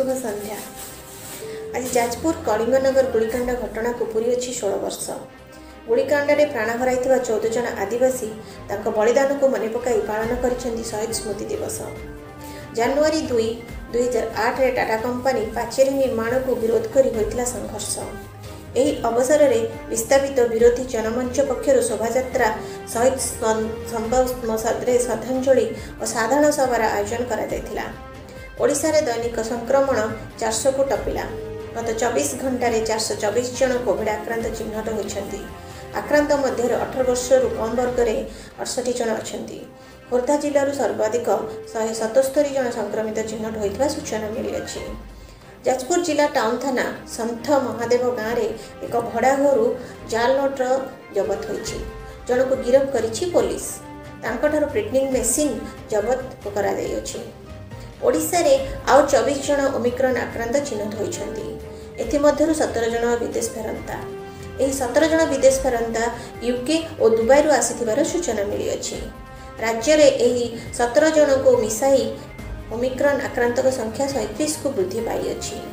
शुभ संध्या। आज जाजपुर कलिंगनगर गुलिकांड घटना को पूरी अच्छी 16 वर्ष। गुलिकांड प्राण हर 14 जन आदिवासी बलिदान को मन पकाई पालन कर शहीद स्मृति दिवस। जनवरी 2, 2008 रे टाटा कंपनी पाचेरी निर्माण को विरोध कर होता संघर्ष। यही अवसर में विस्थापित विरोधी जनमंच पक्षर शोभायात्रा शहीद स्तंभ श्रद्धांजलि और साधारण सभार आयोजन करा। ओडिशा रे दैनिक संक्रमण 400 को टपिला। गत 24 घंटे 424 जन कोविड आक्रांत चिन्हट होती। आक्रांत मध्य 18 वर्ष कम वर्ग में 68 जन अच्छा। खोर्धा जिलूर सर्वाधिक 177 जन संक्रमित चिन्हट होता सूचना मिली। जाजपुर जिला टाउन थाना सन्थ महादेव गाँव में एक भड़ा घर जाल नोट जबत होती। जन को गिरफ्त करिछि पुलिस। तांकठारु प्रिंटिंग मेसिन जबत करा जाइछि। ओडिशा रे आउ 24 जन ओमिक्रॉन आक्रांत चिन्हट होइछन्ति। एथिमध्यरु 17 जन विदेश फेरंता। एही 17 जन विदेश फेरंता यूके और दुबई रु आसीथिबार सूचना मिली अछि। राज्य रे एही 17 जन को मिसाई ओमिक्रॉन आक्रांतक संख्या 37 को वृद्धि पाई अछि।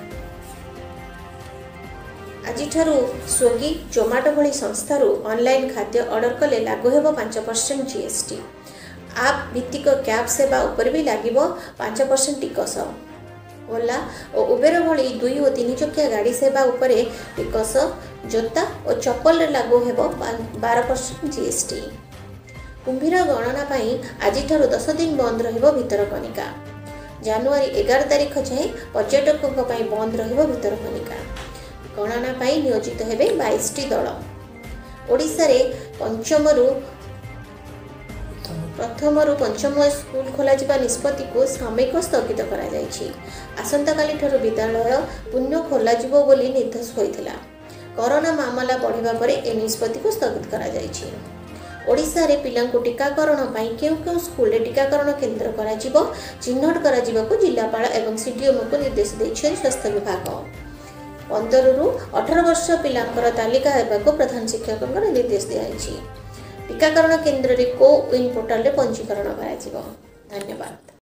आजिठारु स्विगी जोमाटो भली संस्थारु ऑनलाइन खाद्य ऑर्डर कले लागू हेबो 5% जीएसटी। आप भित्तिक कैब सेवा उपर भी लागिबो 5% टिकस। ओला और उबेर भली 2 और 3 चकिया गाड़ी सेवा उपर टिकस। जोता और चप्पल लागू हेबो 12% जीएसटी। कुंभीर गणना पाई आजिठारु 10 दिन बंद रहिबो भितरकनिका। जनवरी 11 तारिख जाए पर्यटकों पाई बंद रहिबो भितरकनिका। गणना पाई नियोजित हेबे 22 दल। ओडिशा रे प्रथमरु पंचम स्कूल खोल निष्पत्ति को सामयिक स्थगित करा जायछि। आसंता काली ठारु विद्यालय पुनः खोल बोली निर्देश होइथिला। कोरोना मामला बढ़िबा परे ए निष्पत्ति को स्थगित करा जायछि। ओडिशा रे पिलांकु टीकाकरण पाई केउ स्कूल रे टीकाकरण केन्द्र करा जिवो चिन्हट करा जिवो जिलापाल एवं सीडीएम को निर्देश दैछि स्वास्थ्य विभाग। 15 रु 18 वर्ष पिलांकर तालिका हेबाको प्रधान शिक्षक निर्देश दियाछि। टीकाकरण केन्द्र रे को विन पोर्टल रे पंजीकरण करा जिवो। धन्यवाद।